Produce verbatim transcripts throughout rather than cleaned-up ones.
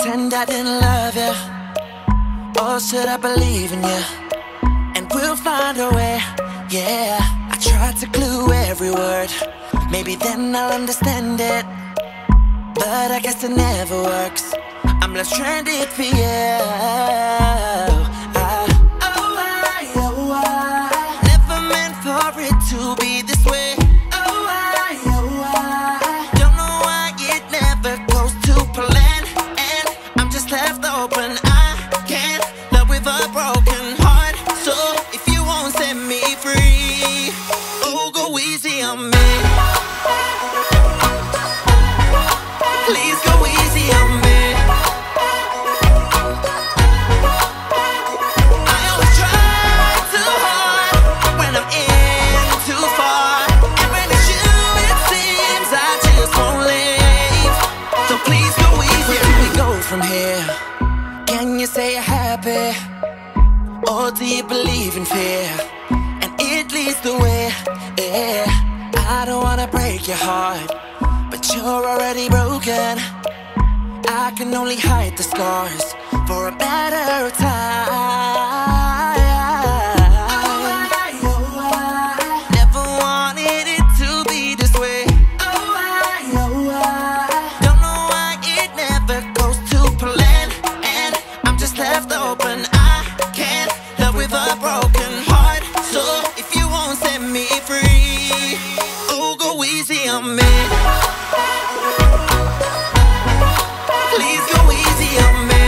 pretend I didn't love you? Or should I believe in you? And we'll find a way, yeah. I tried to glue every word, maybe then I'll understand it. But I guess it never works, I'm left stranded for you. I, oh, I, oh, I never meant for it to be this way. Oh, I, oh, I don't know why it never goes to plan, and I'm just left open. I can't love with a broken heart, so if you won't set me free, oh, go easy on me. Please go easy on me. I always try too hard when I'm in too far, and when it's you it seems I just won't leave. So please go easy. Where do we go from here? Can you say you're happy? Or do you believe in fear? And it leads the way, yeah. I don't wanna break your heart, but you're already broken. I can only hide the scars for a better time. Oh, I, oh, I never wanted it to be this way. Oh, I, oh, I don't know why it never goes to plan, and I'm just left open. I can't love with a broken heart, so if you won't set me free, oh, go easy on me. Please go easy on me.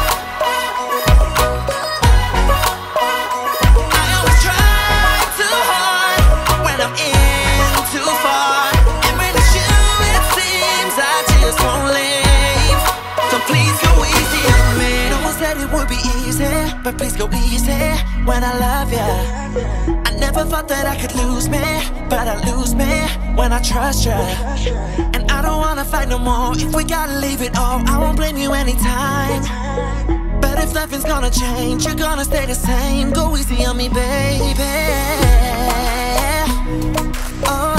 I always try too hard when I'm in too far, and when it's you it seems I just won't leave. So please go easy on me. No one said it would be easy, but please go easy when I love you. I never thought that I could lose me, but I lose me when I trust you. And I don't wanna fight no more. If we gotta leave it all, I won't blame you anytime. But if nothing's gonna change, you're gonna stay the same. Go easy on me, baby. Oh,